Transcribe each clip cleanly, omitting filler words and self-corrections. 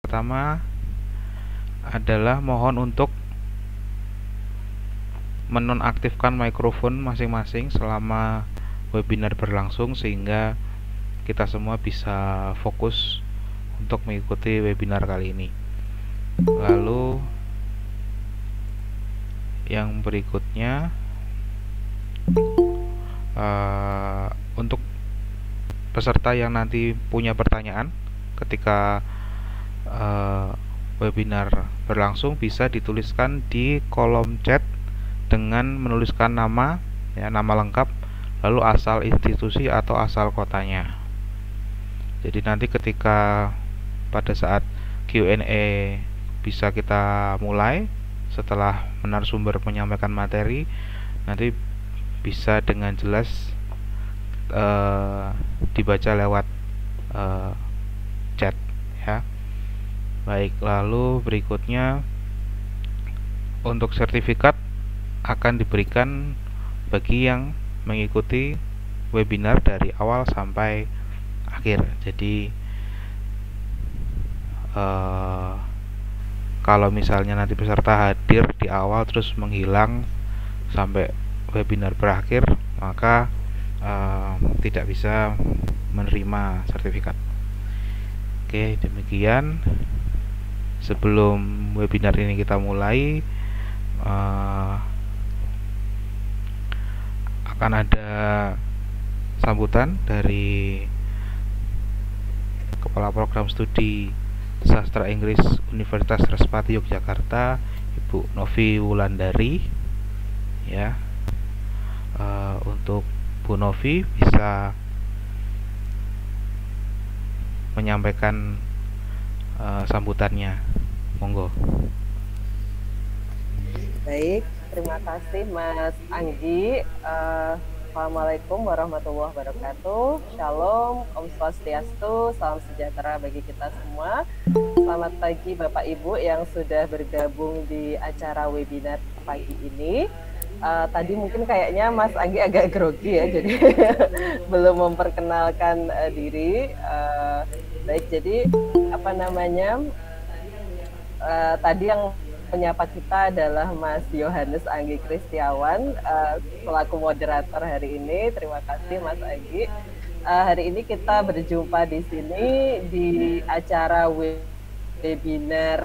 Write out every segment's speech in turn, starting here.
pertama adalah mohon untuk menonaktifkan mikrofon masing-masing selama webinar berlangsung sehingga kita semua bisa fokus untuk mengikuti webinar kali ini. Lalu yang berikutnya untuk peserta yang nanti punya pertanyaan ketika webinar berlangsung bisa dituliskan di kolom chat dengan menuliskan nama, ya, nama lengkap, lalu asal institusi atau asal kotanya. Jadi nanti ketika pada saat Q&A bisa kita mulai setelah narasumber menyampaikan materi, nanti bisa dengan jelas dibaca lewat chat, ya. Baik, lalu berikutnya untuk sertifikat akan diberikan bagi yang mengikuti webinar dari awal sampai akhir. Jadi kalau misalnya nanti peserta hadir di awal terus menghilang sampai webinar berakhir, maka tidak bisa menerima sertifikat. Oke, demikian. Sebelum webinar ini kita mulai, akan ada sambutan dari Kepala Program Studi Sastra Inggris Universitas Respati Yogyakarta, Ibu Novi Wulandari, ya. Untuk Bu Novi bisa menyampaikan sambutannya, monggo. Baik, terima kasih Mas Anggi. Assalamualaikum warahmatullahi wabarakatuh. Shalom, Om Swastiastu, salam sejahtera bagi kita semua. Selamat pagi Bapak Ibu yang sudah bergabung di acara webinar pagi ini. Tadi mungkin kayaknya Mas Anggi agak grogi ya, jadi belum memperkenalkan diri. Baik, jadi apa namanya? Tadi yang penyapa kita adalah Mas Yohanes Anggi Kristiawan selaku moderator hari ini. Terima kasih Mas Anggi. Hari ini kita berjumpa di sini di acara webinar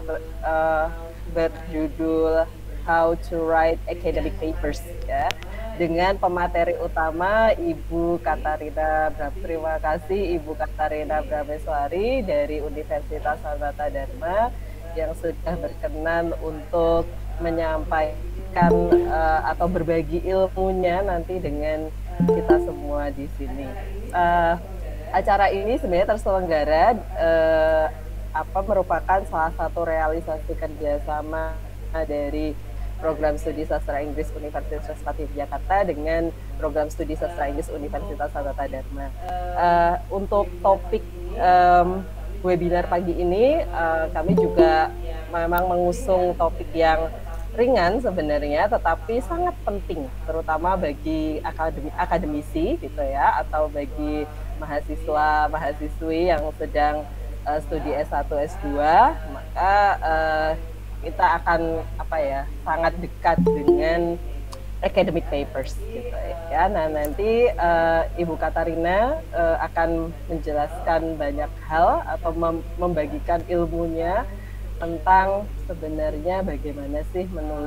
berjudul How to Write Academic Papers, ya, dengan pemateri utama Ibu Katarina Bram. Terima kasih Ibu Katarina Brameswari dari Universitas Sanata Dharma yang sudah berkenan untuk menyampaikan atau berbagi ilmunya nanti dengan kita semua di sini. Acara ini sebenarnya terselenggara merupakan salah satu realisasi kerjasama dari Program Studi Sastra Inggris Universitas Respati Jakarta dengan Program Studi Sastra Inggris Universitas Sanata Dharma. Untuk topik webinar pagi ini, kami juga memang mengusung topik yang ringan sebenarnya, tetapi sangat penting, terutama bagi akademisi gitu ya, atau bagi mahasiswa-mahasiswi yang sedang studi S1, S2, maka kita akan sangat dekat dengan academic papers gitu ya. Nah, nanti Ibu Katarina akan menjelaskan banyak hal atau membagikan ilmunya tentang sebenarnya bagaimana sih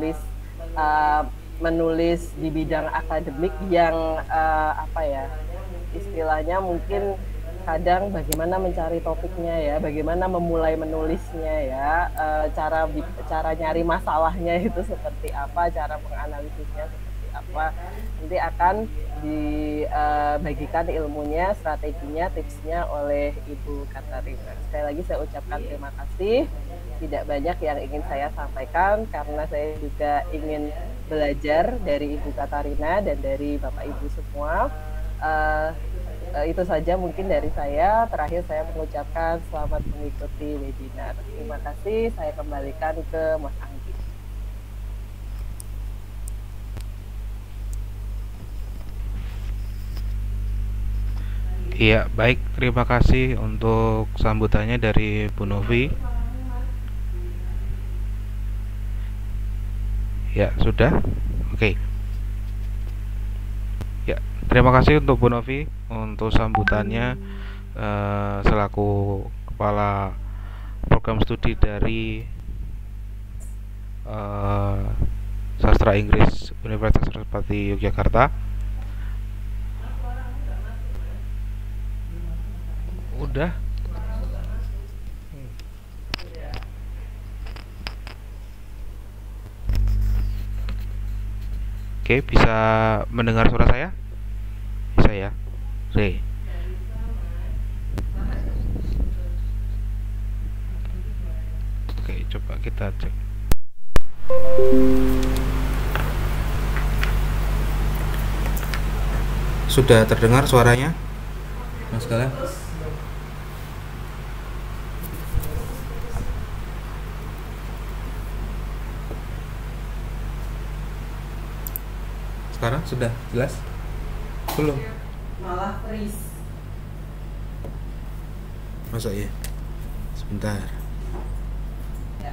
menulis di bidang akademik yang istilahnya mungkin kadang bagaimana mencari topiknya ya, bagaimana memulai menulisnya ya, cara nyari masalahnya itu seperti apa, cara menganalisisnya seperti apa. Nanti akan dibagikan ilmunya, strateginya, tipsnya oleh Ibu Katarina. Sekali lagi saya ucapkan terima kasih. Tidak banyak yang ingin saya sampaikan karena saya juga ingin belajar dari Ibu Katarina dan dari Bapak Ibu semua. Itu saja mungkin dari saya. Terakhir saya mengucapkan selamat mengikuti webinar. Terima kasih. Saya kembalikan ke Mas Anggi. Iya, baik. Terima kasih untuk sambutannya dari Bu Novi. Ya, sudah. Oke. Ya, terima kasih untuk Bu Novi untuk sambutannya selaku kepala program studi dari Sastra Inggris Universitas Trisakti Yogyakarta. Udah. Oke, bisa mendengar suara saya? Bisa ya? Oke. Oke, coba kita cek. Sudah terdengar suaranya, Mas Gala? Sekarang sudah jelas? Belum? Malah freeze. Masa ya? Sebentar. Ya.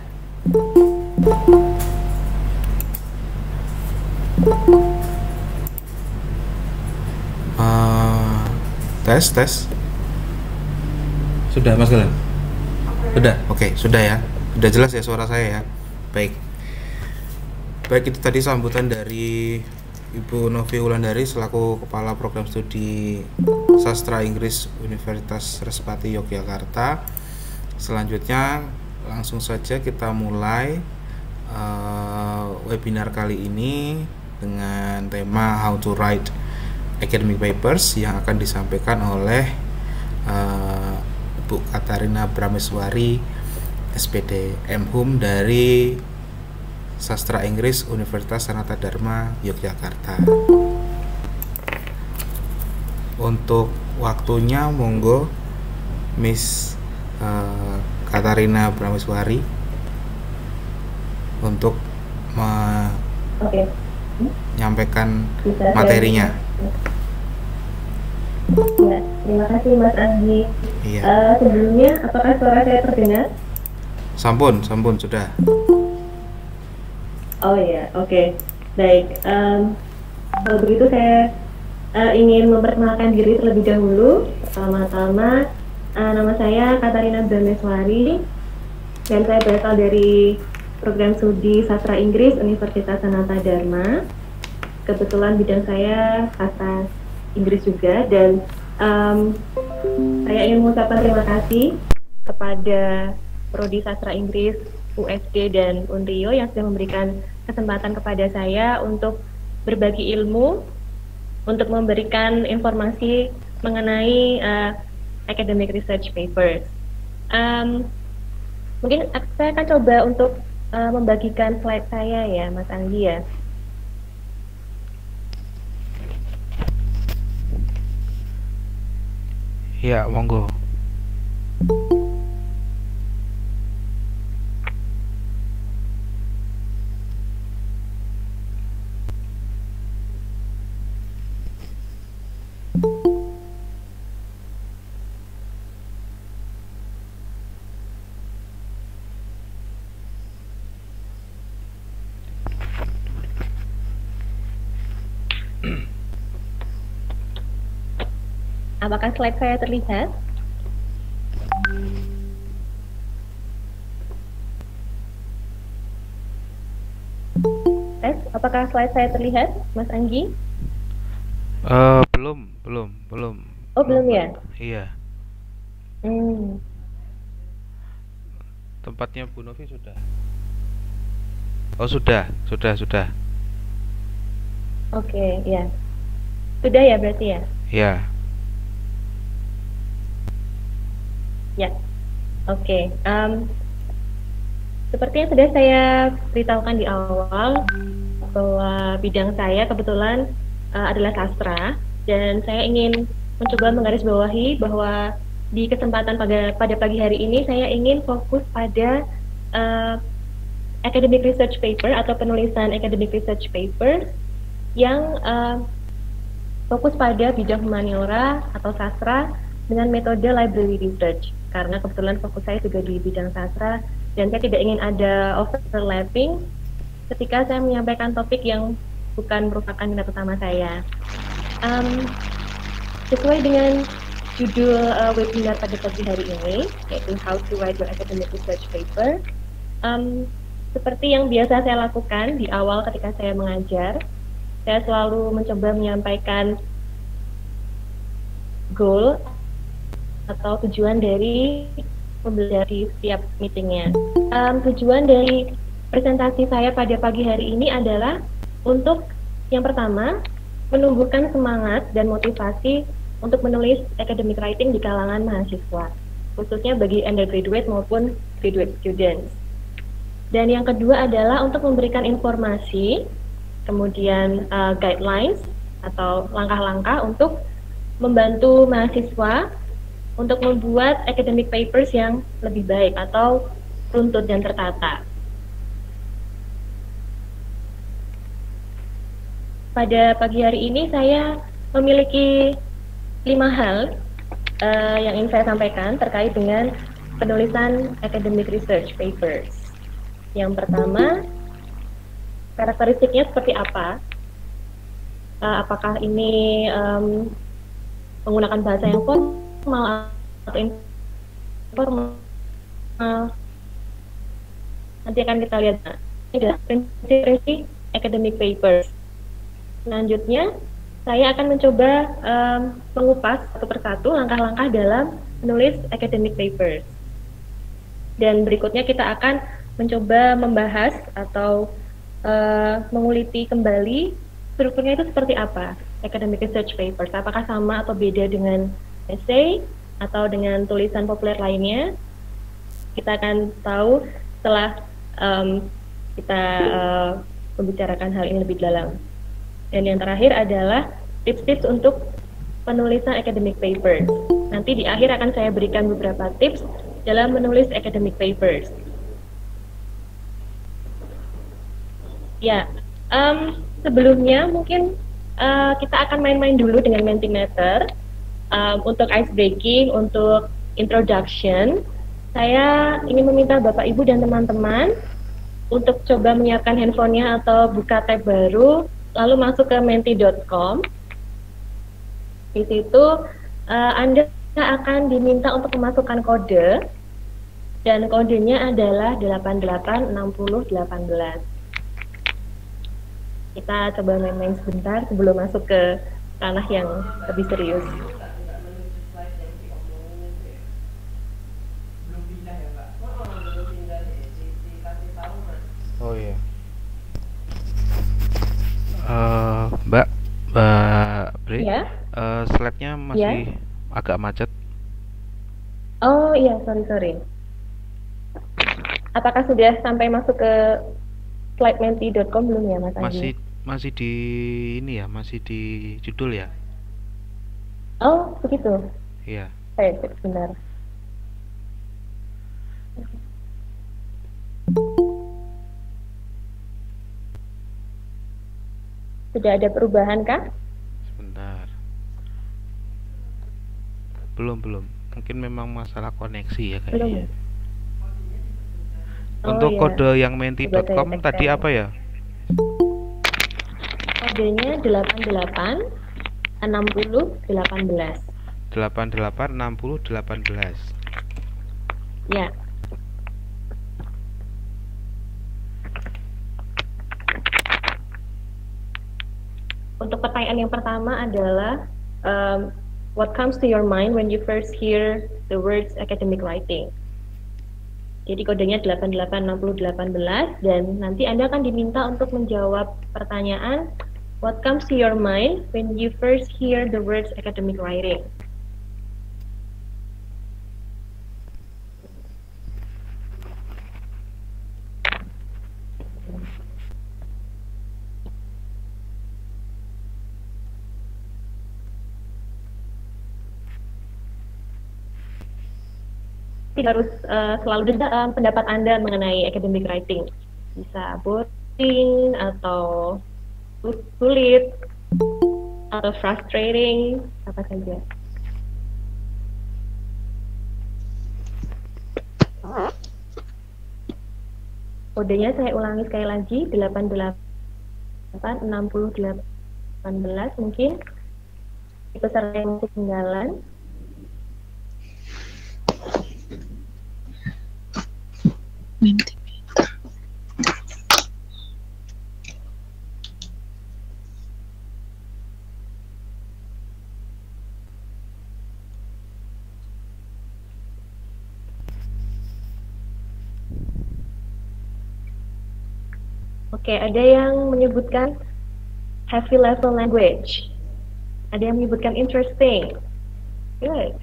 Tes. Sudah, Mas Galen? Sudah, oke, sudah ya. Sudah jelas ya suara saya ya. Baik, itu tadi sambutan dari Ibu Novi Wulandari selaku Kepala Program Studi Sastra Inggris Universitas Trisakti Yogyakarta. Selanjutnya langsung saja kita mulai webinar kali ini dengan tema How to Write Academic Papers yang akan disampaikan oleh Bu Katarina Prameswari SPD MHum dari Sastra Inggris Universitas Sanata Dharma Yogyakarta. Untuk waktunya monggo Miss Katarina Prameswari untuk menyampaikan materinya. Ya, terima kasih Mas Anggi. Iya. Sebelumnya, apakah suara saya terdengar? Sampun sudah. Oh ya, oke. Baik. Kalau begitu saya ingin memperkenalkan diri terlebih dahulu. Pertama-tama, nama saya Katarina Prameswari dan saya berasal dari program studi Sastra Inggris Universitas Sanata Dharma. Kebetulan bidang saya sastra Inggris juga, dan saya ingin mengucapkan terima kasih kepada Prodi Sastra Inggris USD dan Unrio yang sudah memberikan kesempatan kepada saya untuk berbagi ilmu, untuk memberikan informasi mengenai academic research papers. Mungkin saya akan coba untuk membagikan slide saya ya, Mas Anggi ya. Ya, monggo. Apakah slide saya terlihat? Apakah slide saya terlihat, Mas Anggi? Belum. Oh, belum ya? Iya. Tempatnya Bu Novi sudah. Oh, sudah. Oke, ya. Sudah ya berarti ya? Ya. Ya, oke. Seperti yang sudah saya beritahukan di awal, bahwa bidang saya kebetulan adalah sastra, dan saya ingin mencoba menggarisbawahi bahwa di kesempatan pada pagi hari ini saya ingin fokus pada academic research paper atau penulisan academic research paper yang fokus pada bidang humaniora atau sastra dengan metode library research, karena kebetulan fokus saya juga di bidang sastra dan saya tidak ingin ada overlapping ketika saya menyampaikan topik yang bukan merupakan minat utama saya. Sesuai dengan judul webinar pada pagi hari ini, yaitu How to Write Your Academic Research Paper. Seperti yang biasa saya lakukan di awal ketika saya mengajar, saya selalu mencoba menyampaikan goal atau tujuan dari pembelajaran di setiap meetingnya. Tujuan dari presentasi saya pada pagi hari ini adalah untuk yang pertama, menumbuhkan semangat dan motivasi untuk menulis academic writing di kalangan mahasiswa, khususnya bagi undergraduate maupun graduate students. Dan yang kedua adalah untuk memberikan informasi, kemudian guidelines atau langkah-langkah untuk membantu mahasiswa untuk membuat academic papers yang lebih baik atau runtut dan tertata. Pada pagi hari ini saya memiliki 5 hal yang ingin saya sampaikan terkait dengan penulisan academic research papers. Yang pertama, karakteristiknya seperti apa? Apakah ini menggunakan bahasa yang formal atau informal? Nanti akan kita lihat. Ini adalah prinsip academic papers. Selanjutnya, saya akan mencoba mengupas satu persatu langkah-langkah dalam menulis academic papers. Dan berikutnya kita akan mencoba membahas atau menguliti kembali strukturnya itu seperti apa academic research papers. Apakah sama atau beda dengan essay atau dengan tulisan populer lainnya? Kita akan tahu setelah kita membicarakan hal ini lebih dalam. Dan yang terakhir adalah tips-tips untuk penulisan academic papers. Nanti di akhir akan saya berikan beberapa tips dalam menulis academic papers. Ya, sebelumnya mungkin kita akan main-main dulu dengan Mentimeter. Untuk ice breaking, untuk introduction, saya ingin meminta Bapak Ibu dan teman-teman untuk coba menyiapkan handphonenya atau buka tab baru, lalu masuk ke menti.com. Di situ Anda akan diminta untuk memasukkan kode, dan kodenya adalah 886018. Kita coba main-main sebentar sebelum masuk ke ranah yang lebih serius. Oh iya. Mbak Bre, Ya? slide-nya masih agak macet. Oh iya, sorry. Apakah sudah sampai masuk ke slide menti.com belum ya, Mas Andi? Masih di ini ya, masih di judul ya. Oh, begitu. Iya. Baik, benar. Sudah ada perubahan kah? Sebentar. Belum. Mungkin memang masalah koneksi ya kayaknya. Untuk kode yang menti.com tadi apa ya? Kodenya 886018. 886018. Ya. Untuk pertanyaan yang pertama adalah what comes to your mind when you first hear the words academic writing? Jadi kodenya 886018 dan nanti Anda akan diminta untuk menjawab pertanyaan what comes to your mind when you first hear the words academic writing? Tidak harus selalu dendam pendapat Anda mengenai academic writing. Bisa boring atau sulit atau frustrating, apa saja. Kodenya saya ulangi sekali lagi, 886018 mungkin peserta yang ketinggalan. Oke, ada yang menyebutkan heavy level language. Ada yang menyebutkan interesting. Good.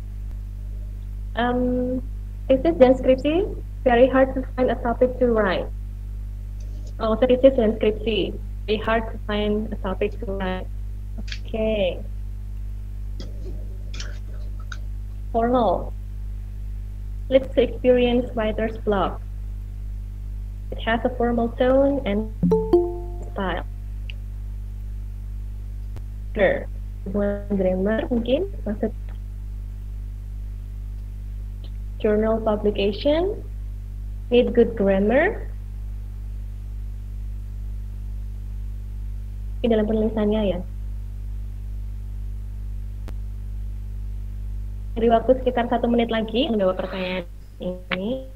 Thesis dan skripsi, very hard to find a topic to write. Oh, thesis dan skripsi, very hard to find a topic to write. Okay. Formal. Let's experience writer's block. It has a formal tone and style. Grammar mungkin maksud journal publication, need good grammar. Ini dalam penulisannya ya. Beri waktu sekitar 1 menit lagi menjawab pertanyaan ini.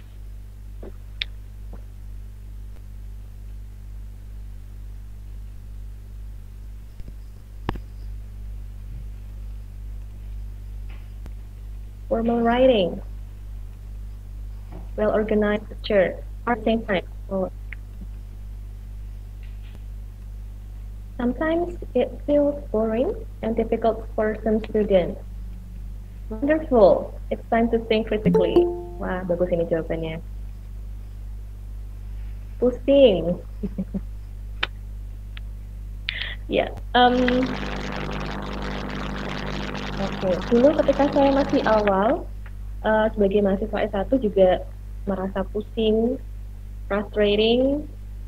Formal writing, well-organized structure, at the same time. Sometimes it feels boring and difficult for some students. Wonderful, it's time to think critically. Wah, bagus ini jawabannya. Pusing. Ya, Oke, dulu ketika saya masih awal sebagai mahasiswa S1 juga merasa pusing, frustrating,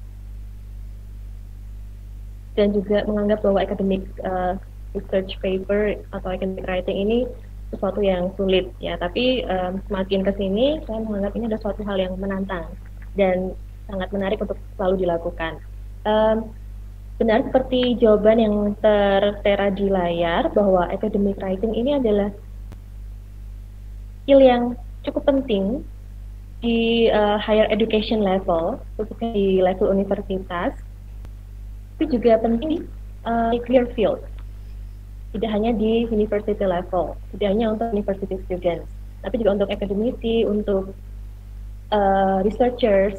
dan juga menganggap bahwa academic research paper atau academic writing ini sesuatu yang sulit ya. Tapi semakin ke sini saya menganggap ini adalah suatu hal yang menantang dan sangat menarik untuk selalu dilakukan. Benar seperti jawaban yang tertera di layar bahwa academic writing ini adalah skill yang cukup penting di higher education level, khususnya di level universitas, tapi juga penting di career field, tidak hanya di university level, tidak hanya untuk university students, tapi juga untuk akademisi, untuk researchers.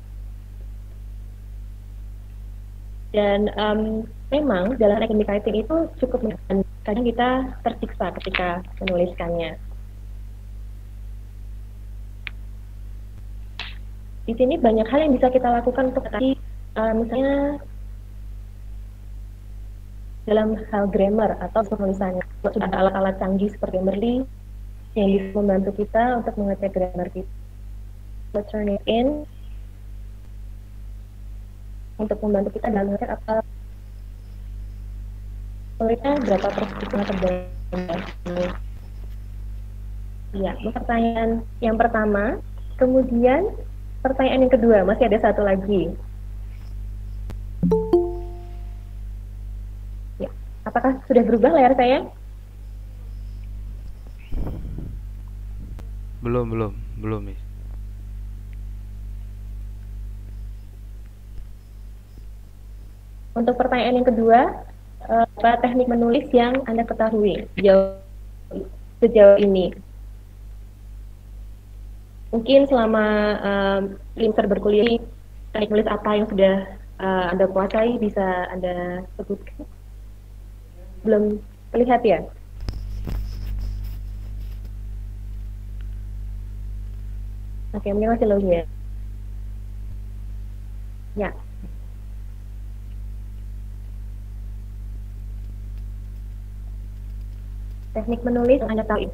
Dan memang dalam academic writing itu cukup menyenangkan. Kadang kita tersiksa ketika menuliskannya. Di sini banyak hal yang bisa kita lakukan untuk tadi, misalnya dalam hal grammar atau penulisannya. Sudah ada alat-alat canggih seperti Grammarly yang bisa membantu kita untuk mengecek grammar kita. Let's turn it in. Untuk membantu kita dalam mengecek apa tulisnya berapa persen terdapat. Ya, pertanyaan yang pertama, kemudian pertanyaan yang kedua, masih ada satu lagi. Ya, apakah sudah berubah layar saya? Belum, Miss. Untuk pertanyaan yang kedua, apa teknik menulis yang Anda ketahui sejauh ini? Mungkin selama semester berkuliah, teknik menulis apa yang sudah Anda kuasai bisa Anda sebutkan? Belum terlihat ya? Oke, mungkin masih low ya. Ya. Teknik menulis yang Anda tahu.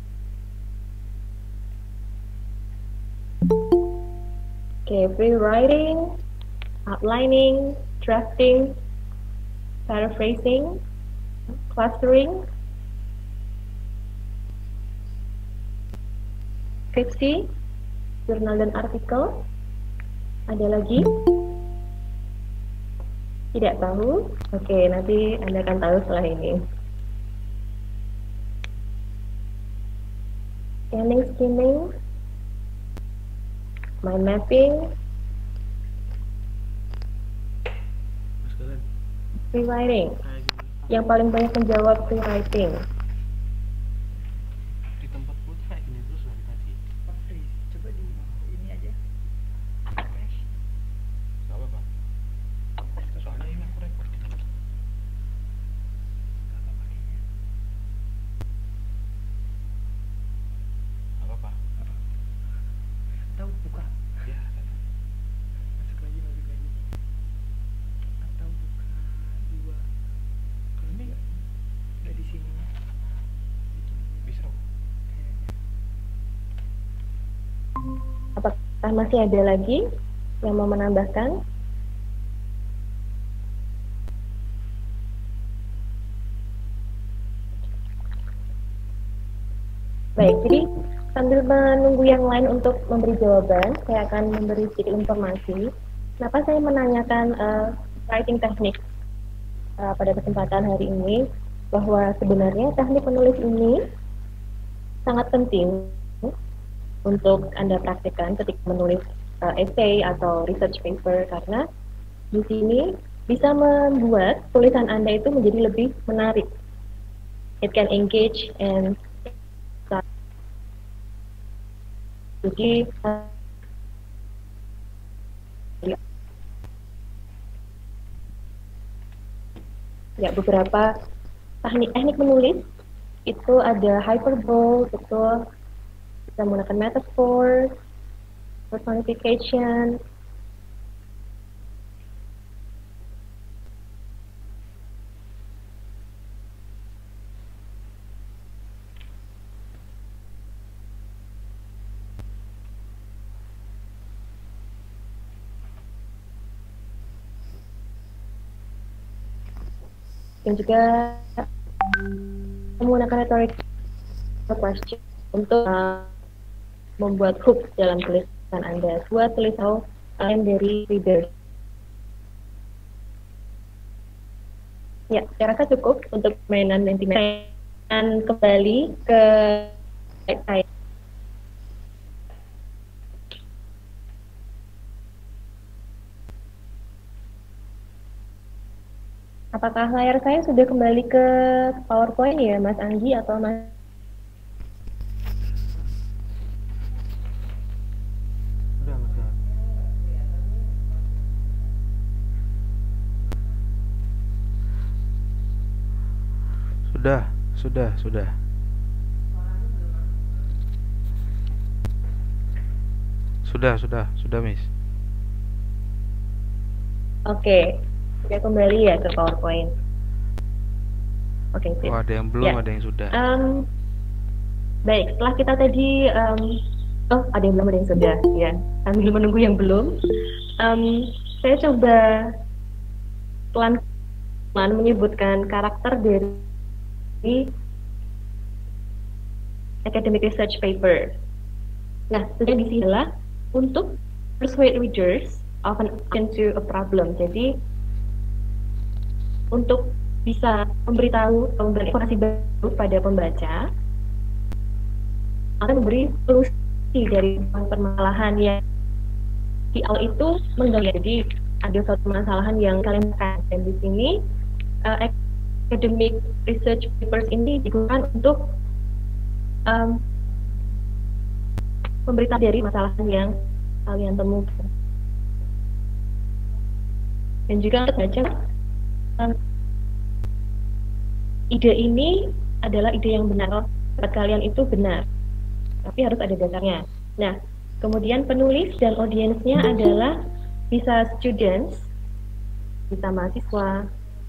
Oke, free writing, outlining, drafting, paraphrasing, clustering, skripsi, jurnal dan artikel, Ada lagi? Tidak tahu? Oke, nanti Anda akan tahu setelah ini. Scanning, skimming, mind mapping, rewriting. Yang paling banyak menjawab rewriting. Di tempatku kayak gini terus dari tadi. Coba di ini aja. Gak apa-apa. Soalnya ini aku record. Gak apa-apa kayaknya. Gak apa-apa. Atau buka. Ya. Masuk lagi. Atau buka dua. Kalau Ini nggak di sini. bisa. Kayaknya. Apakah masih ada lagi yang mau menambahkan? Baik, jadi sambil menunggu yang lain untuk memberi jawaban, saya akan memberi sedikit informasi. Kenapa saya menanyakan writing teknik pada kesempatan hari ini, bahwa sebenarnya teknik menulis ini sangat penting untuk Anda praktikkan ketika menulis essay atau research paper, karena di sini bisa membuat tulisan Anda itu menjadi lebih menarik. It can engage and jadi ya, beberapa teknik menulis itu ada hyperbole, betul, bisa menggunakan metaphor, personification, dan juga menggunakan rhetoric question untuk membuat hook dalam tulisan Anda, buat tulisan dari reader. Ya, saya rasa cukup untuk mainan Mentimeter. Dan kembali ke saya. Apakah layar saya sudah kembali ke PowerPoint ya, Mas Anggi atau Mas? Udah, Mas. Sudah. Sudah, Miss. Oke, saya kembali ya ke PowerPoint. Oke, sip. Oh, ada yang belum, Ya. ada yang sudah. Baik, setelah kita tadi, ada yang belum, ada yang sudah, ya. Sambil menunggu yang belum, saya coba pelan-pelan menyebutkan karakter dari academic research paper. Nah, tujuan di sini adalah untuk persuade readers of an into a problem. Jadi, untuk bisa memberitahu, memberi informasi baru pada pembaca, akan memberi solusi dari permasalahan yang di awal itu mengganggu. Jadi ada suatu permasalahan yang kalian tekan, dan di sini academic research papers ini digunakan untuk memberitahu dari masalah yang kalian temukan. Dan juga untuk baca, ide ini adalah ide yang benar, pendapat kalian itu benar, tapi harus ada dasarnya. Nah, kemudian penulis dan audiensnya adalah bisa students, bisa mahasiswa,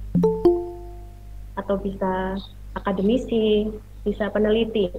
atau bisa akademisi, bisa peneliti.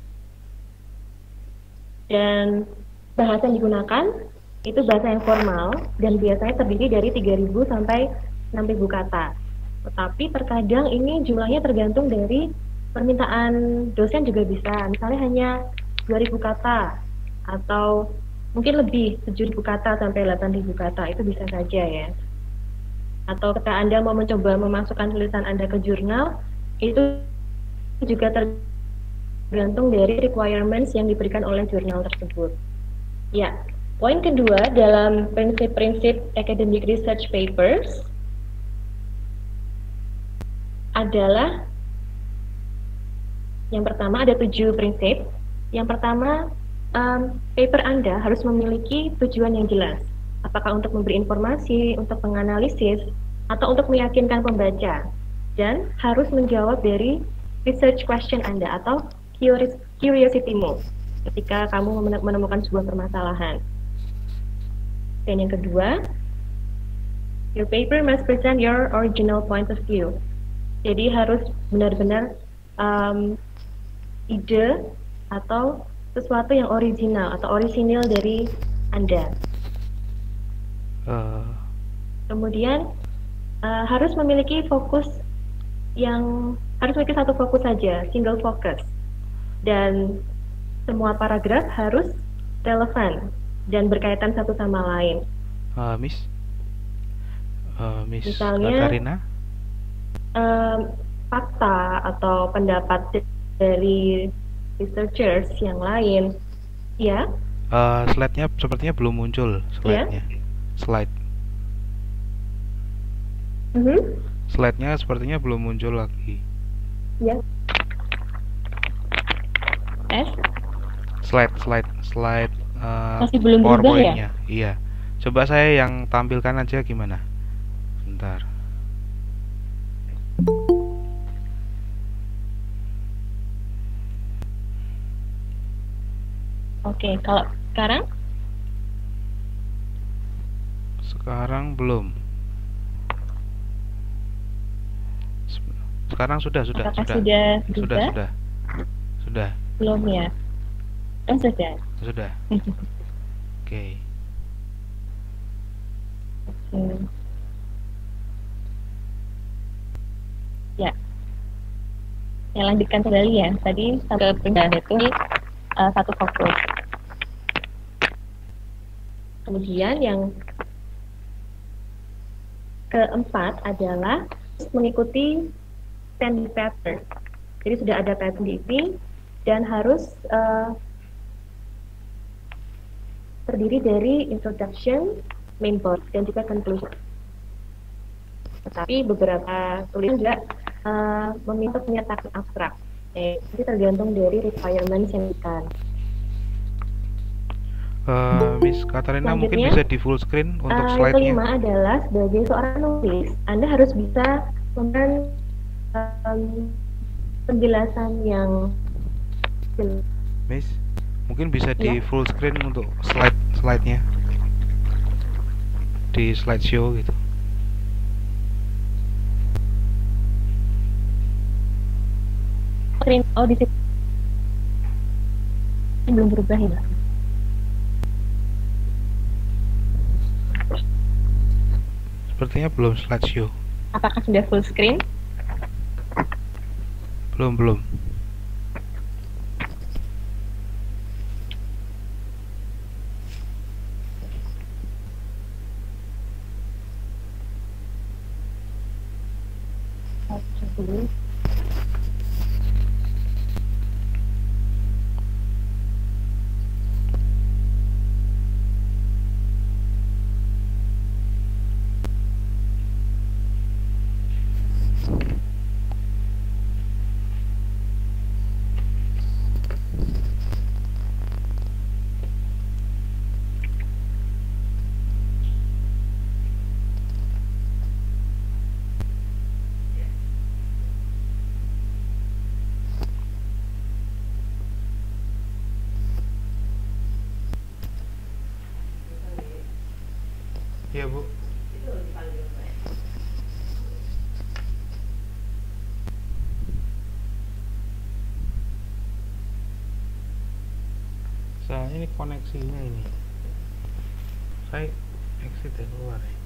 Dan bahasa yang digunakan itu bahasa yang formal dan biasanya terdiri dari 3.000 sampai 6.000 kata. Tetapi terkadang ini jumlahnya tergantung dari permintaan dosen juga bisa. Misalnya hanya 2.000 kata atau mungkin lebih 7.000 kata sampai 8.000 kata, itu bisa saja ya. Atau ketika Anda mau mencoba memasukkan tulisan Anda ke jurnal, itu juga tergantung dari requirements yang diberikan oleh jurnal tersebut. Ya, poin kedua dalam prinsip-prinsip academic research papers adalah yang pertama ada 7 prinsip. Yang pertama, paper Anda harus memiliki tujuan yang jelas. Apakah untuk memberi informasi, untuk menganalisis, atau untuk meyakinkan pembaca. Dan harus menjawab dari research question Anda atau curiosity-mu ketika kamu menemukan sebuah permasalahan. Dan yang kedua, your paper must present your original point of view. Jadi harus benar-benar ide atau sesuatu yang original atau orisinil dari Anda. Kemudian harus memiliki fokus harus memiliki satu fokus saja, single focus. Dan semua paragraf harus relevan dan berkaitan satu sama lain. Miss Misalnya, Katarina? Fakta atau pendapat dari researchers yang lain, ya? Slide-nya sepertinya belum muncul. Slide-nya. Slide. Slide-nya sepertinya belum muncul lagi. Ya. Slide Masih belum berubah ya? PowerPoint-nya. Iya. Coba saya yang tampilkan aja gimana? Bentar. Oke, kalau sekarang? Sekarang belum. Sekarang sudah. Apakah Sudah. Belum ya? Sudah. Sudah. Oke. Ya. Saya lanjutkan kembali ya. Tadi sampai penjelasan itu satu fokus. Kemudian yang keempat adalah mengikuti standing pattern. Jadi sudah ada pattern DP dan harus terdiri dari introduction, main body, dan juga conclusion. Tetapi beberapa tulisan juga meminta menyatakan abstrak. Jadi tergantung dari requirements yang diberikan. Miss Katarina mungkin bisa di full screen untuk slide-nya. Yang kelima adalah sebagai seorang penulis, Anda harus bisa memberikan penjelasan yang jelas. Miss, mungkin bisa di full screen untuk slide-nya di slideshow gitu. Oh, di situ belum berubah ya? Sepertinya belum slideshow. Apakah sudah full screen? Belum. Iya, Bu. Soalnya ini koneksinya ini. Saya exit dan keluar ya.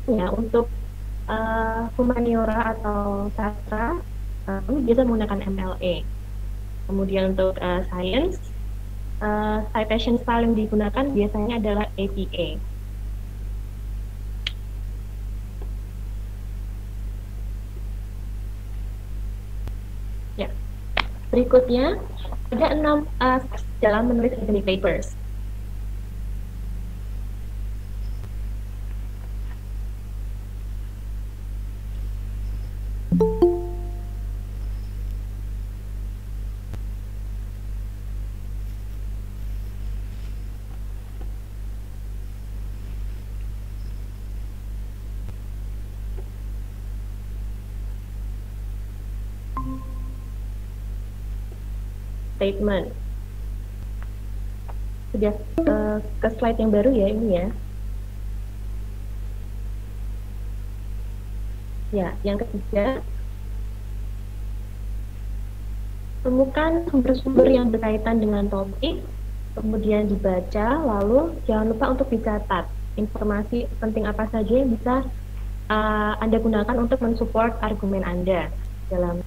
Ya, untuk humaniora atau sastra, kami biasa menggunakan MLA. Kemudian untuk science, citation style yang digunakan biasanya adalah APA. Ya, berikutnya ada 6 dalam menulis academic papers. Statement. Sudah ke slide yang baru ya ini ya. Ya, yang ketiga, temukan sumber-sumber yang berkaitan dengan topik, kemudian dibaca, lalu jangan lupa untuk dicatat informasi penting apa saja yang bisa Anda gunakan untuk mensupport argumen Anda dalam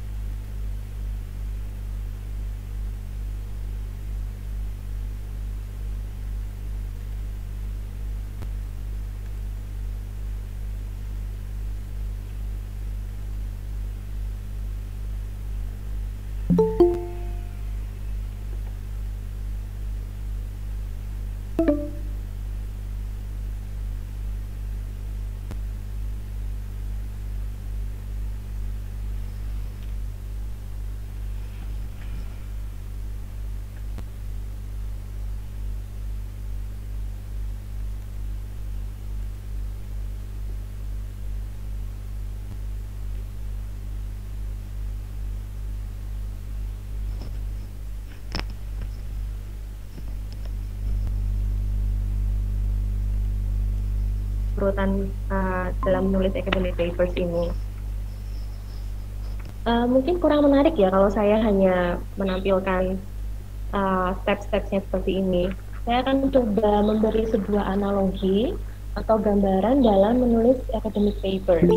urutan dalam menulis academic papers ini. Mungkin kurang menarik ya kalau saya hanya menampilkan step-stepnya seperti ini. Saya akan coba memberi sebuah analogi atau gambaran dalam menulis academic papers.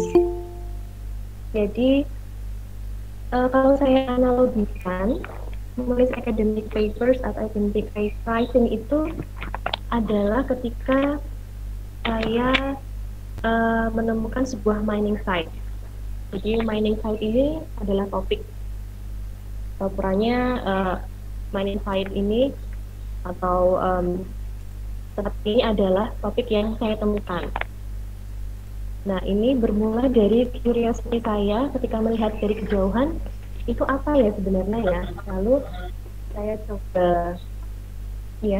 Jadi, kalau saya analogikan, menulis academic papers atau academic writing itu adalah ketika saya menemukan sebuah mining site. Jadi mining site ini adalah topik. Perannya mining site ini atau tempat ini adalah topik yang saya temukan. Nah, ini bermula dari curiosity saya ketika melihat dari kejauhan, itu apa ya sebenarnya ya? Lalu saya coba, ya.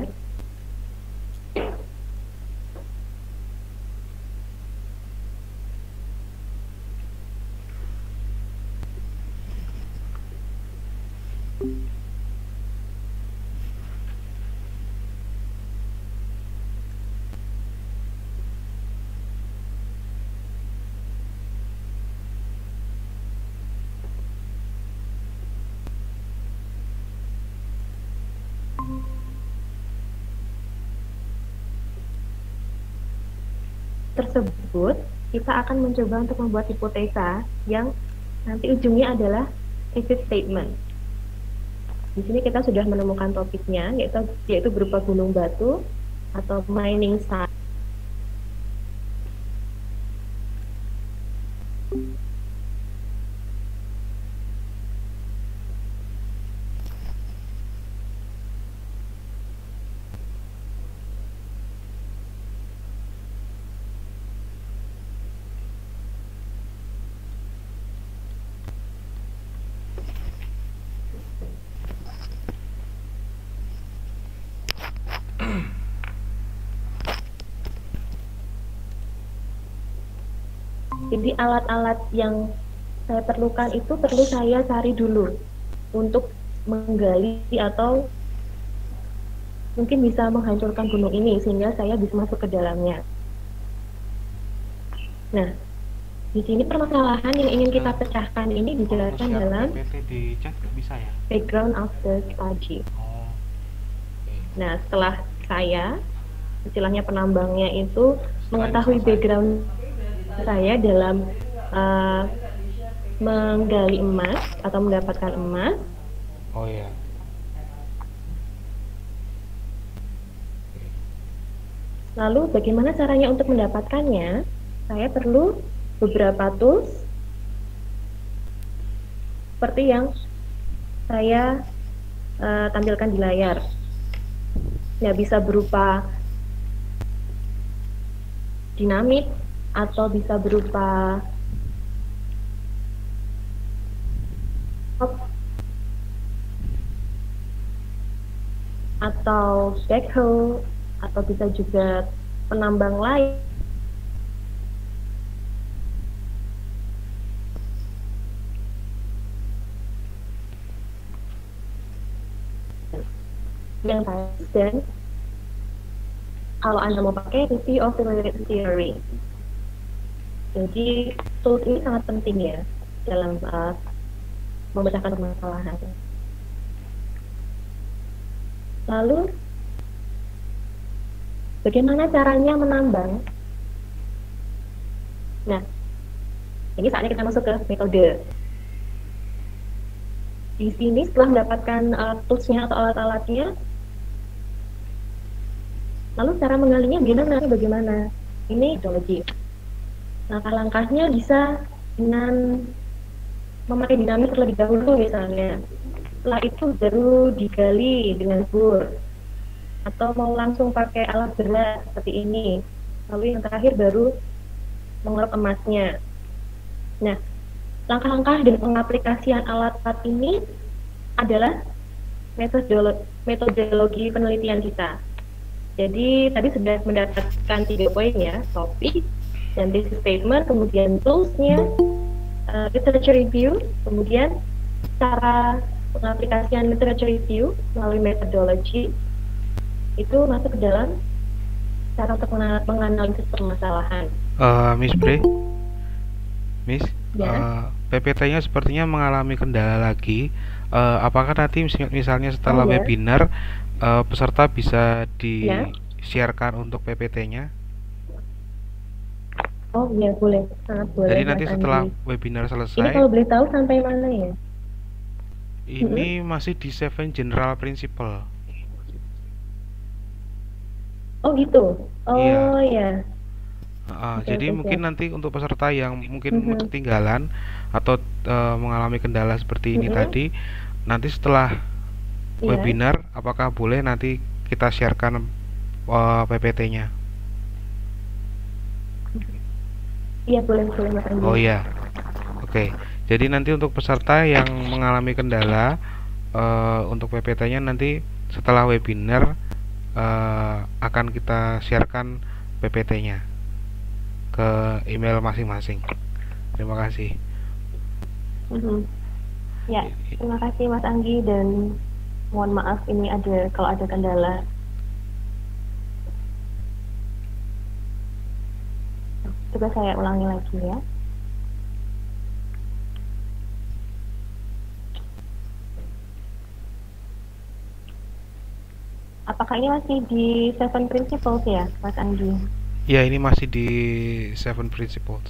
Tersebut, kita akan mencoba untuk membuat hipotesa yang nanti ujungnya adalah thesis statement. Di sini kita sudah menemukan topiknya, yaitu berupa gunung batu atau mining site. Jadi alat-alat yang saya perlukan itu perlu saya cari dulu untuk menggali atau mungkin bisa menghancurkan gunung ini sehingga saya bisa masuk ke dalamnya. Nah, di sini permasalahan yang ingin kita pecahkan ini dijelaskan dalam PPT di chat bisa ya? background of the study. Oh. Nah, setelah saya istilahnya penambangnya itu mengetahui selesai. background saya dalam menggali emas atau mendapatkan emas. Oh ya. Lalu bagaimana caranya untuk mendapatkannya? Saya perlu beberapa tools seperti yang saya tampilkan di layar. Ya, bisa berupa dinamit atau bisa berupa atau backhoe atau bisa juga penambang lain. Yang dan kalau Anda mau pakai review of related theory. Jadi tools ini sangat penting ya dalam memecahkan permasalahan. Lalu bagaimana caranya menambang? Nah, ini saatnya kita masuk ke metode. Di sini setelah mendapatkan toolsnya atau alat-alatnya, lalu cara menggalinya bagaimana? Ini metodologi. Langkah-langkahnya bisa dengan memakai dinamit terlebih dahulu misalnya. Setelah itu baru digali dengan bor. Atau mau langsung pakai alat berat seperti ini. Lalu yang terakhir baru mengeruk emasnya. Nah, langkah-langkah dan pengaplikasian alat-alat ini adalah metodologi penelitian kita. Jadi tadi sudah mendapatkan 3 poin ya, topik, dan thesis statement, kemudian tools-nya, literature review, kemudian cara pengaplikasian literature review melalui metodologi, itu masuk ke dalam cara untuk menganalisis permasalahan. Miss Bre, Miss, Ya. PPT-nya sepertinya mengalami kendala lagi. Apakah nanti misalnya setelah ya. webinar peserta bisa Ya. di-sharekan untuk PPT-nya? Oh ya, boleh, sangat boleh. Jadi nanti Mas setelah Andi. webinar Ini selesai, kalau boleh tahu sampai mana ya? ini masih di 7 General Principle. Oh gitu. Oh Iya. ya. Jadi Oke, mungkin siap. nanti untuk peserta yang mungkin ketinggalan atau mengalami kendala seperti ini tadi, nanti setelah Iya. webinar, apakah boleh nanti kita sharekan PPT-nya? Iya, boleh Mas Andi. Oh iya, oke. Jadi nanti untuk peserta yang mengalami kendala untuk PPT-nya nanti setelah webinar akan kita sharekan PPT-nya ke email masing-masing. Terima kasih. Ya, terima kasih Mas Anggi, dan mohon maaf ini kalau ada kendala. Coba saya ulangi lagi ya. Apakah ini masih di 7 Principles ya, Mas Anggi? Ya, ini masih di 7 Principles.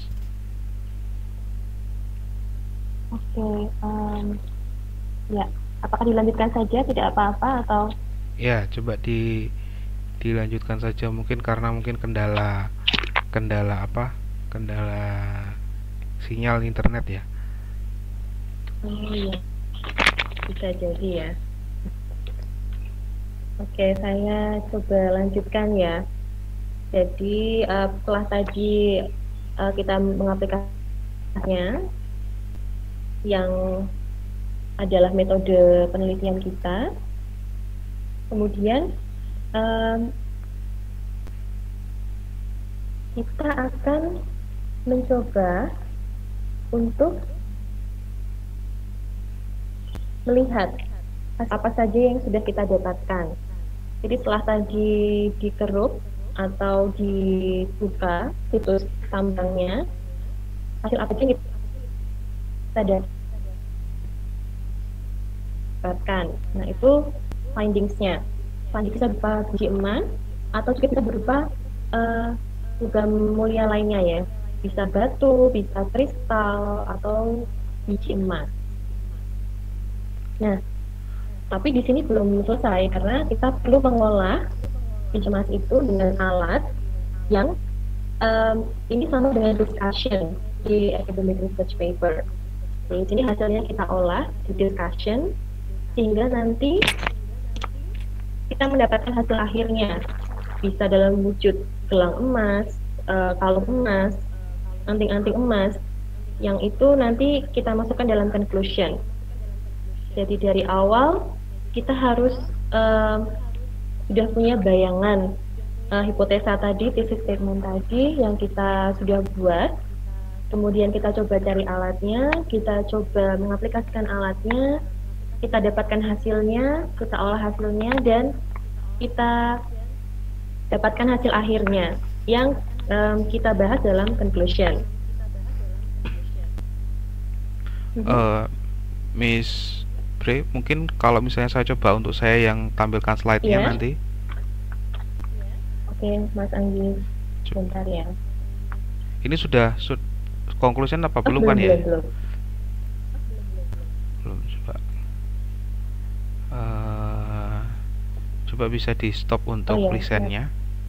Oke, ya, apakah dilanjutkan saja, tidak apa-apa atau? Ya, coba dilanjutkan saja, mungkin karena kendala sinyal internet ya. Oh iya, bisa jadi ya. Oke, saya coba lanjutkan ya. Jadi setelah tadi kita mengaplikasikannya, yang adalah metode penelitian kita, kemudian kita akan mencoba untuk melihat apa saja yang sudah kita dapatkan. Jadi setelah tadi dikeruk atau dibuka situs tambangnya, hasil apa yang kita dapatkan. Nah, itu findings-nya. Findings bisa berupa biji emas atau juga bisa berupa logam mulia lainnya ya, bisa batu, bisa kristal, atau biji emas. Nah, tapi di sini belum selesai karena kita perlu mengolah biji emas itu dengan alat yang ini sama dengan discussion di academic research paper. Di sini hasilnya kita olah di discussion sehingga nanti kita mendapatkan hasil akhirnya bisa dalam wujud gelang emas, kalung emas, anting-anting emas, yang itu nanti kita masukkan dalam conclusion. Jadi dari awal kita harus sudah punya bayangan hipotesa tadi, tesis statement tadi yang kita sudah buat. Kemudian kita coba cari alatnya, kita coba mengaplikasikan alatnya, kita dapatkan hasilnya, kita olah hasilnya, dan kita dapatkan hasil akhirnya yang kita bahas dalam conclusion. Miss Bre, mungkin kalau misalnya saya coba untuk saya yang tampilkan slide-nya Iya. nanti. Oke, Mas Anggi, sebentar ya. Ini sudah conclusion apa belum kan ya? Belum. Belum, coba. Coba bisa di stop untuk iya, presentnya.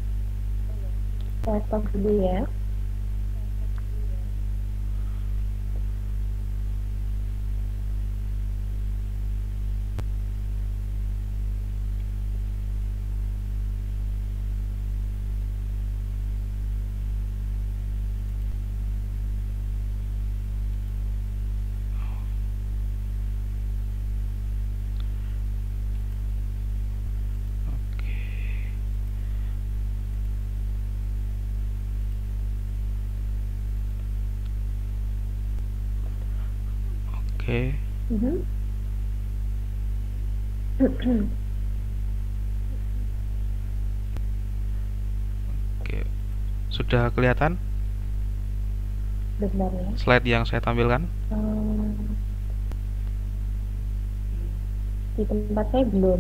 Saya stop dulu ya. Oke. Oke. Oke. Sudah kelihatan Bentar ya. slide yang saya tampilkan? Di tempat saya belum.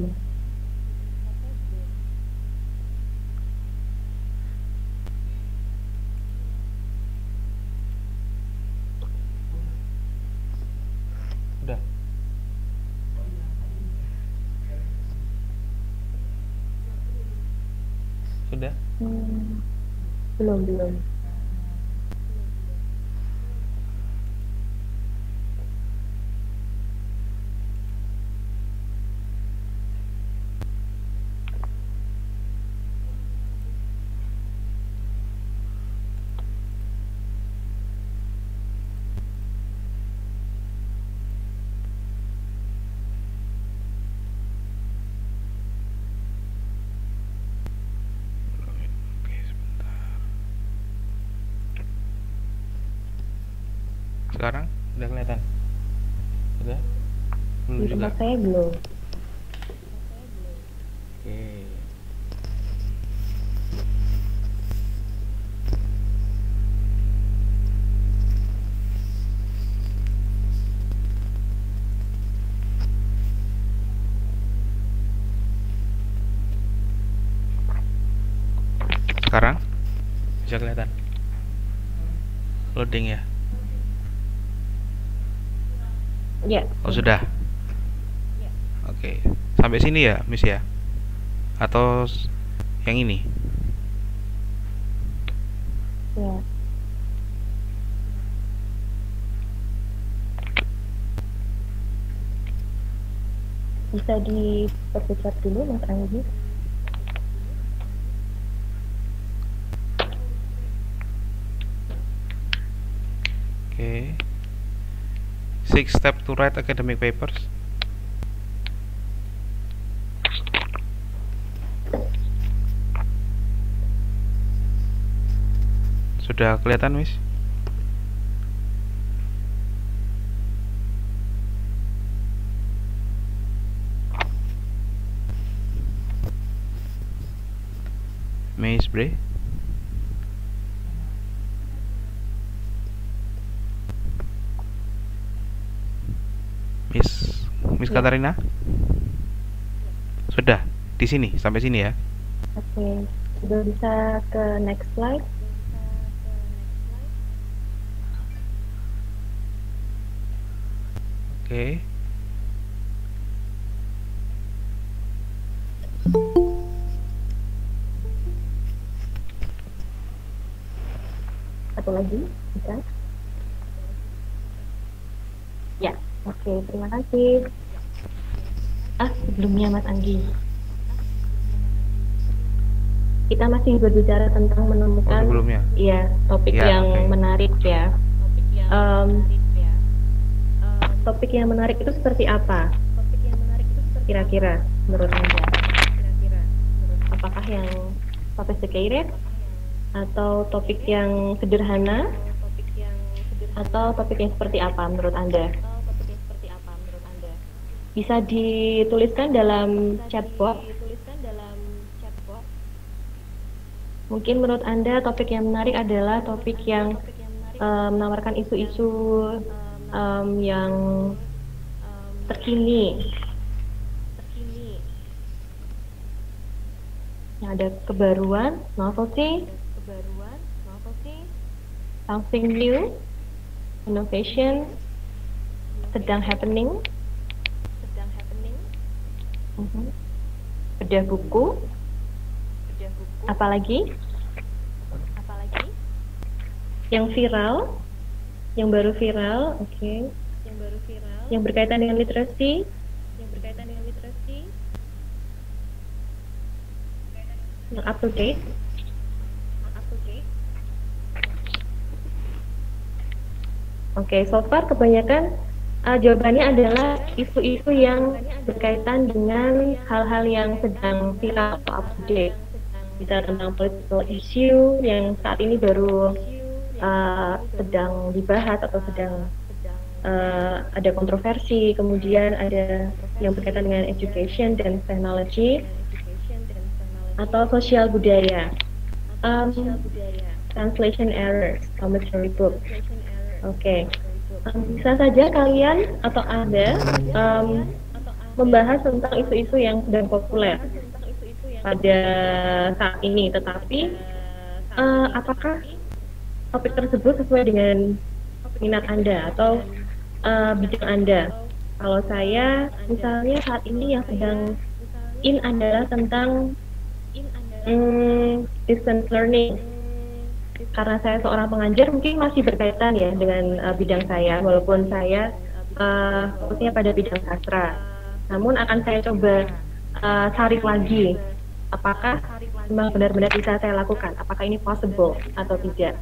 Sudah. Sudah? Belum. Oke, sebentar. Sekarang udah kelihatan? Sudah? Belum Di juga. tempat saya belum. Oke. Sekarang bisa kelihatan? Loading ya? Ya. Oh, sudah. Oke. Sampai sini ya, Miss ya? Atau yang ini? Ya. Bisa dipercepat dulu, Mas Anggi? Oke. 6 step to write academic papers. Sudah kelihatan, Miss? Miss Bre? Miss Ya. Katarina? Sudah di sini sampai sini ya. Oke. Sudah bisa ke next slide? Oke. Satu lagi, bisa? Ya, oke, terima kasih. Sebelumnya Mas Anggi, kita masih berbicara tentang menemukan sebelumnya. ya topik Ya, yang oke. menarik ya. Topik yang menarik itu seperti apa? Kira-kira menurut Anda? Apakah yang sophisticated atau topik yang sederhana atau topik yang seperti apa menurut Anda? Bisa dituliskan dalam chat box. Mungkin menurut Anda topik yang menarik adalah topik yang menawarkan isu-isu yang terkini, yang ada kebaruan, novelty, something new, innovation, sedang happening, bedah buku, apalagi yang viral, yang baru viral, oke. Yang berkaitan dengan literasi, yang up to date. Oke, so far kebanyakan jawabannya adalah isu-isu yang berkaitan dengan hal-hal yang sedang viral atau up to date. Bisa tentang political issue yang saat ini baru sedang dibahas atau sedang ada kontroversi, kemudian ada yang berkaitan dengan education dan technology atau sosial budaya, translation errors, commentary book. Oke. Bisa saja kalian atau Anda membahas tentang isu-isu yang sedang populer pada saat ini, tetapi apakah topik tersebut sesuai dengan minat Anda atau bidang Anda? Kalau saya, misalnya saat ini yang sedang in adalah tentang distance learning. Karena saya seorang pengajar, mungkin masih berkaitan ya dengan bidang saya, walaupun saya fokusnya pada bidang sastra. Namun akan saya coba tarik lagi, apakah memang benar-benar bisa saya lakukan, apakah ini possible atau tidak.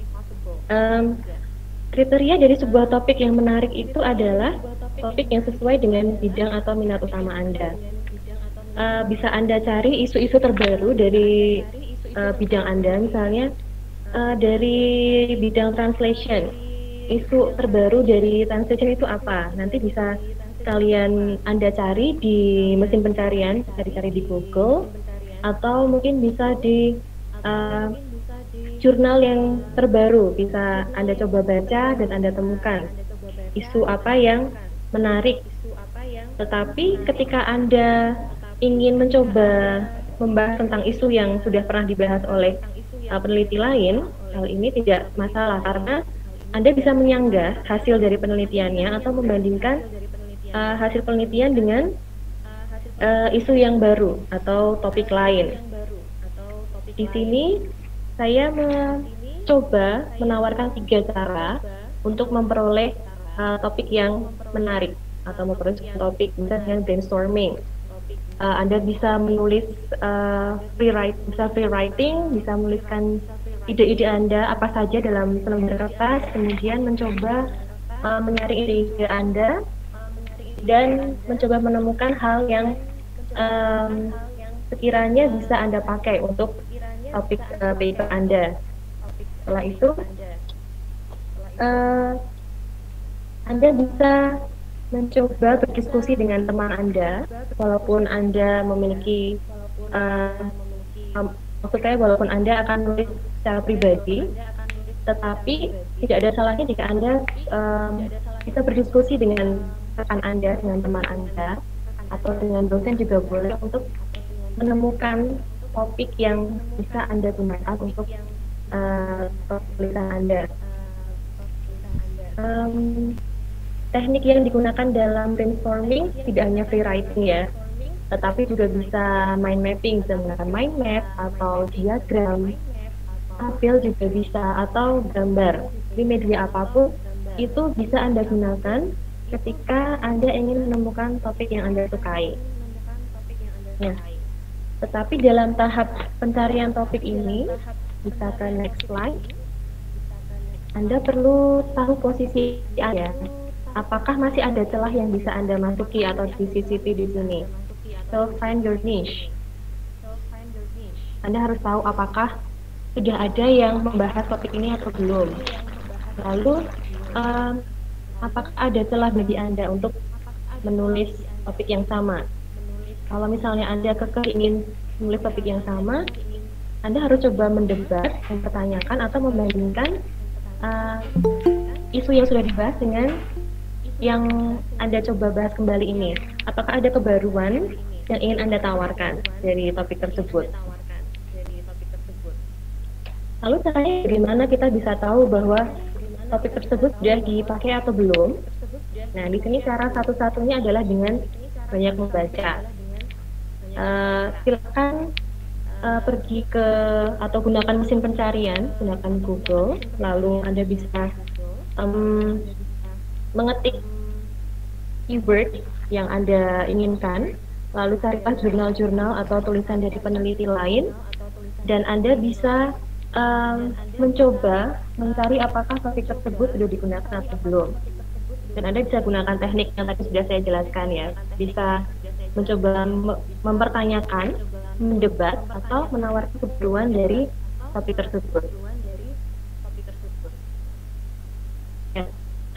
Kriteria dari sebuah topik yang menarik itu adalah topik yang sesuai dengan bidang atau minat utama Anda. Bisa Anda cari isu-isu terbaru dari bidang Anda, misalnya dari bidang translation, isu terbaru dari translation itu apa? Nanti bisa kalian Anda cari di mesin pencarian, cari-cari di Google, atau mungkin bisa di jurnal yang terbaru, bisa Anda coba baca dan Anda temukan isu apa yang menarik. Tetapi ketika Anda ingin mencoba membahas tentang isu yang sudah pernah dibahas oleh peneliti lain, hal ini tidak masalah karena Anda bisa menyanggah hasil dari penelitiannya atau membandingkan hasil penelitian dengan isu yang baru atau topik lain. Di sini saya mencoba menawarkan 3 cara untuk memperoleh topik yang menarik atau memperoleh topik, misalnya dengan brainstorming. Anda bisa menulis free writing, bisa menuliskan ide-ide Anda apa saja dalam lembar kertas, kemudian mencoba menyaring ide-ide Anda dan mencoba menemukan hal yang sekiranya bisa Anda pakai untuk topik paper Anda. Setelah itu Anda bisa mencoba berdiskusi dengan teman Anda, walaupun Anda memiliki, maksudnya walaupun Anda akan menulis secara pribadi, tetapi tidak ada salahnya jika Anda bisa berdiskusi dengan rekan Anda, dengan teman Anda, atau dengan dosen juga boleh untuk menemukan topik yang bisa Anda gunakan untuk tulisan Anda. teknik yang digunakan dalam brainstorming tidak hanya free writing ya, tetapi juga bisa mind mapping, bisa menggunakan mind map atau diagram, tabel juga bisa, atau gambar. Di media apapun itu bisa Anda gunakan ketika Anda ingin menemukan topik yang Anda sukai. Nah, tetapi dalam tahap pencarian topik ini, bisa ke next slide, Anda perlu tahu posisi Anda. Apakah masih ada celah yang bisa Anda masuki atau disisipi di sini? So, find your niche. Anda harus tahu apakah sudah ada yang membahas topik ini atau belum. Lalu, apakah ada celah bagi Anda untuk menulis topik yang sama? Kalau misalnya Anda kekeh ingin menulis topik yang sama, Anda harus coba mendebat, mempertanyakan, atau membandingkan isu yang sudah dibahas dengan yang Anda coba bahas kembali ini. Apakah ada kebaruan yang ingin Anda tawarkan dari topik tersebut? Lalu caranya bagaimana kita bisa tahu bahwa topik tersebut sudah dipakai atau belum? Nah, di sini cara satu-satunya adalah dengan banyak membaca. Silakan pergi ke atau gunakan mesin pencarian, gunakan Google, lalu Anda bisa mengetik keyword yang Anda inginkan, lalu carilah jurnal-jurnal atau tulisan dari peneliti lain, dan Anda bisa mencoba mencari apakah topik tersebut sudah digunakan atau belum. Dan Anda bisa gunakan teknik yang tadi sudah saya jelaskan ya, bisa mencoba mempertanyakan, mendebat, atau menawarkan keperluan dari topik tersebut. Ya.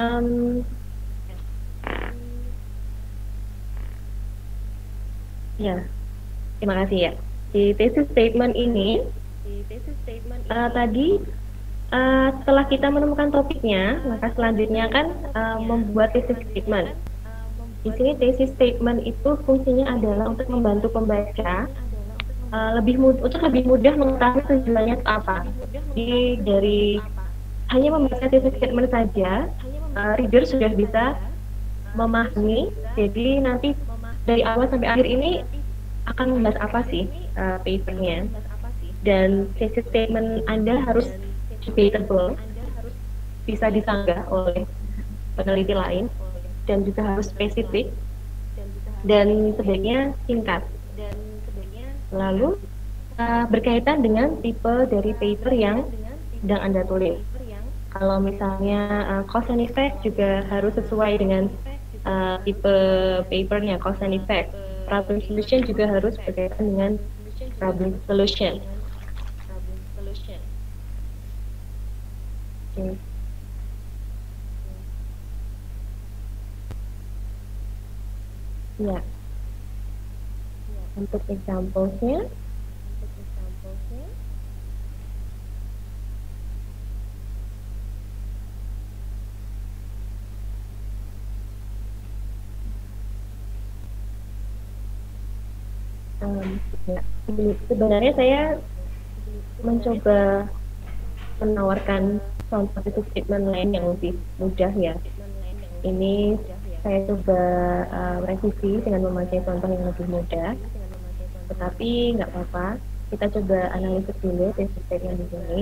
Ya, terima kasih ya. Di thesis statement ini, tadi setelah kita menemukan topiknya, maka selanjutnya kan membuat thesis statement. Di sini thesis statement itu fungsinya adalah untuk membantu pembaca untuk lebih mudah mengetahui tujuannya itu apa. Jadi dari hanya membaca thesis statement saja, reader sudah bisa memahami. Jadi nanti dari awal sampai akhir ini akan membahas apa sih papernya. Dan thesis statement Anda harus debatable, bisa disanggah oleh peneliti lain, dan juga harus spesifik, dan sebaiknya singkat. Lalu berkaitan dengan tipe dari paper yang sedang Anda tulis. Kalau misalnya cause and effect juga harus sesuai dengan tipe papernya, cause and effect. Problem solution juga harus berkaitan dengan problem solution. Okay. Ya. Untuk example-nya, ya, sebenarnya saya mencoba menawarkan contoh thesis statement lain yang lebih mudah ya. Ini saya coba revisi dengan memakai contoh yang lebih mudah, tetapi nggak apa-apa, kita coba analisis dulu thesis statement di sini.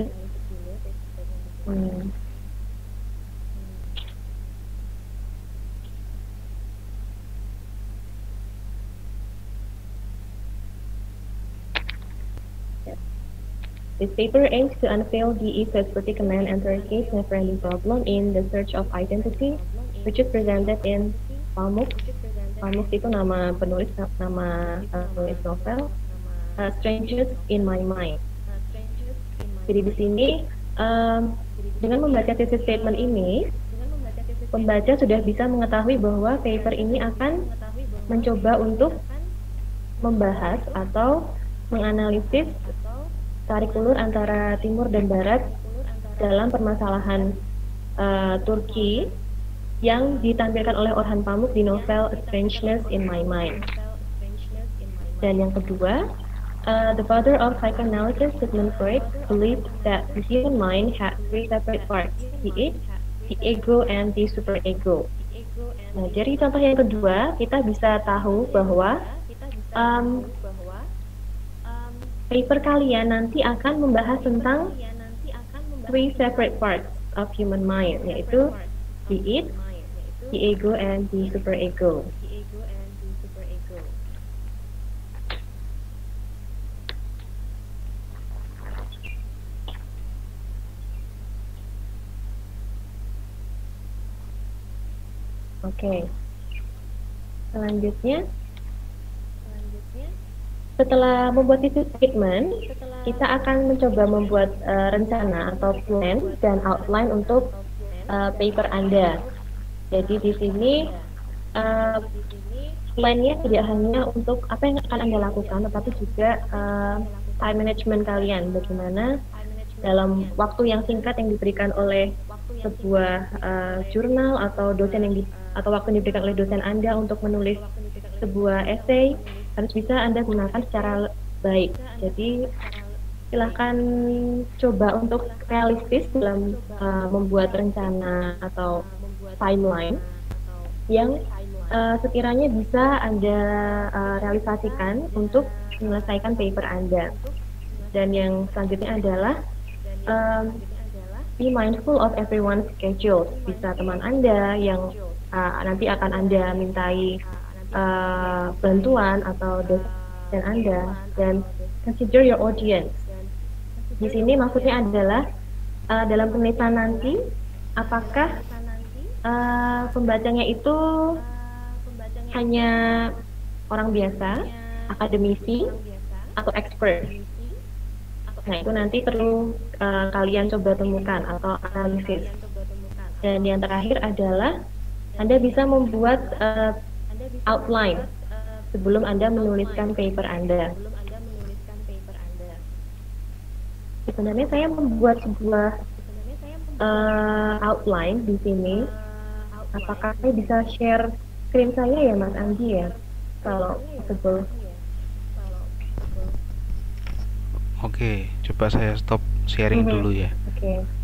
This paper aims to unveil the E-Sesperty command enter case never-ending problem in the search of identity, which is presented in Pamuk. Pamuk itu nama penulis, nama penulis novel, Strangers in My Mind. Jadi di sini dengan membaca thesis statement ini, pembaca sudah bisa mengetahui bahwa paper ini akan mencoba untuk membahas atau menganalisis tarik ulur antara timur dan barat dalam permasalahan Turki yang ditampilkan oleh Orhan Pamuk di novel A Strangeness in My Mind. Dan yang kedua, the father of psychoanalysis, Sigmund Freud, believed that the human mind had three separate parts, the id, the ego, and the superego. Nah, dari contoh yang kedua, kita bisa tahu bahwa um, paper kalian nanti akan membahas tentang three separate parts of human mind, yaitu the id, the ego, and the superego. Oke. Selanjutnya, setelah membuat isi statement, kita akan mencoba membuat rencana atau plan dan outline untuk paper Anda. Jadi di sini plan-nya tidak hanya untuk apa yang akan Anda lakukan, tetapi juga time management kalian. Bagaimana dalam waktu yang singkat yang diberikan oleh sebuah jurnal atau dosen atau waktu yang diberikan oleh dosen Anda untuk menulis sebuah essay harus bisa Anda gunakan secara baik. Jadi silahkan coba untuk realistis dalam membuat rencana atau timeline yang sekiranya bisa Anda realisasikan untuk menyelesaikan paper Anda. Dan yang selanjutnya adalah be mindful of everyone's schedule. Bisa teman Anda yang nanti akan Anda mintai bantuan atau dosen Anda, dan consider your audience. Di sini maksudnya adalah dalam penulisan nanti apakah pembacanya itu hanya orang biasa, akademisi, atau expert. Nah, itu nanti perlu kalian coba temukan atau analisis. Dan yang terakhir adalah Anda bisa membuat outline sebelum Anda menuliskan paper Anda. Sebenarnya saya membuat sebuah outline di sini. Apakah saya bisa share screen saya ya, Mas Anggi ya? Kalau possible. Oke, coba saya stop sharing dulu ya. Oke.